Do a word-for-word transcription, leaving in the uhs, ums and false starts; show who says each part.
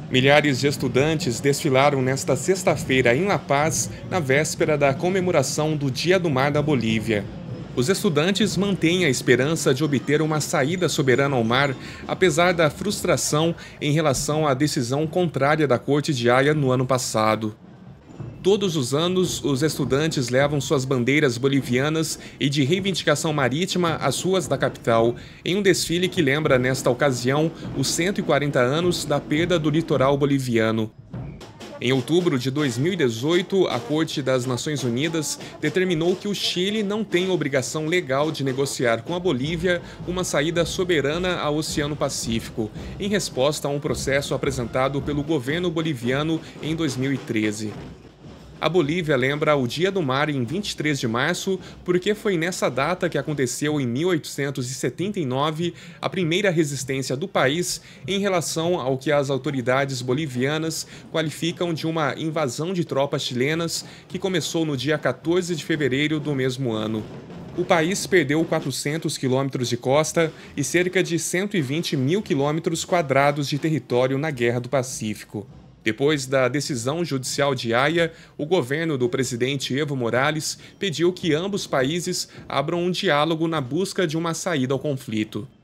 Speaker 1: Milhares de estudantes desfilaram nesta sexta-feira em La Paz, na véspera da comemoração do Dia do Mar da Bolívia. Os estudantes mantêm a esperança de obter uma saída soberana ao mar, apesar da frustração em relação à decisão contrária da Corte de Haia no ano passado. Todos os anos, os estudantes levam suas bandeiras bolivianas e de reivindicação marítima às ruas da capital, em um desfile que lembra, nesta ocasião, os cento e quarenta anos da perda do litoral boliviano. Em outubro de dois mil e dezoito, a Corte das Nações Unidas determinou que o Chile não tem obrigação legal de negociar com a Bolívia uma saída soberana ao Oceano Pacífico, em resposta a um processo apresentado pelo governo boliviano em dois mil e treze. A Bolívia lembra o Dia do Mar em vinte e três de março, porque foi nessa data que aconteceu em mil oitocentos e setenta e nove a primeira resistência do país em relação ao que as autoridades bolivianas qualificam de uma invasão de tropas chilenas que começou no dia quatorze de fevereiro do mesmo ano. O país perdeu quatrocentos quilômetros de costa e cerca de cento e vinte mil quilômetros quadrados de território na Guerra do Pacífico. Depois da decisão judicial de Haia, o governo do presidente Evo Morales pediu que ambos países abram um diálogo na busca de uma saída ao conflito.